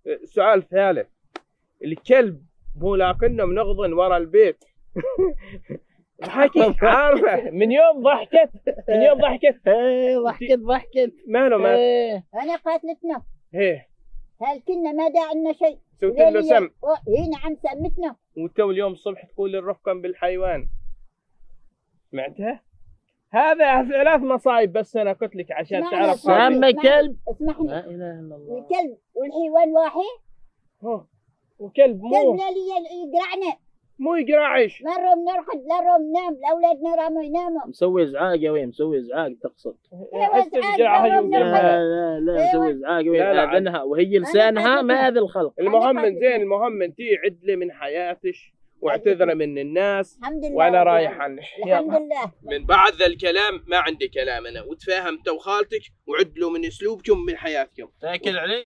سؤال ثالث، الكلب مو لاقنا منغضن ورا البيت. ضحكت عارفه من يوم ضحكت ضحكت ماله ما انا قاتلتنا. ايه هل كنا ما داعنا شيء؟ سويت له سم. اي نعم سمتنا. وتو اليوم الصبح تقول الرفقا بالحيوان. سمعتها؟ هذا 3 مصايب بس انا قلت لك عشان تعرف. سام كلب. اسمحني. لا اله الا الله. الكلب والحيوان واحد. وكلب مو كلب لا يقرعنا. مو يقرعش. لا نروم نرقد لا نروم ننام، الاولاد راموا يناموا. مسوي ازعاج يا وين؟ مسوي ازعاج تقصد؟ لا مسوي ازعاج وين؟ اذنها وهي لسانها ما ذي الخلق. المهم انتي عدلي من حياتك واعتذري من الناس. الحمد لله وانا رايح عنك. الحمد لله. من بعد ذا الكلام ما عندي كلام انا، وتفاهم انت وخالتك وعدلوا من اسلوبكم من حياتكم. تاكل عليه.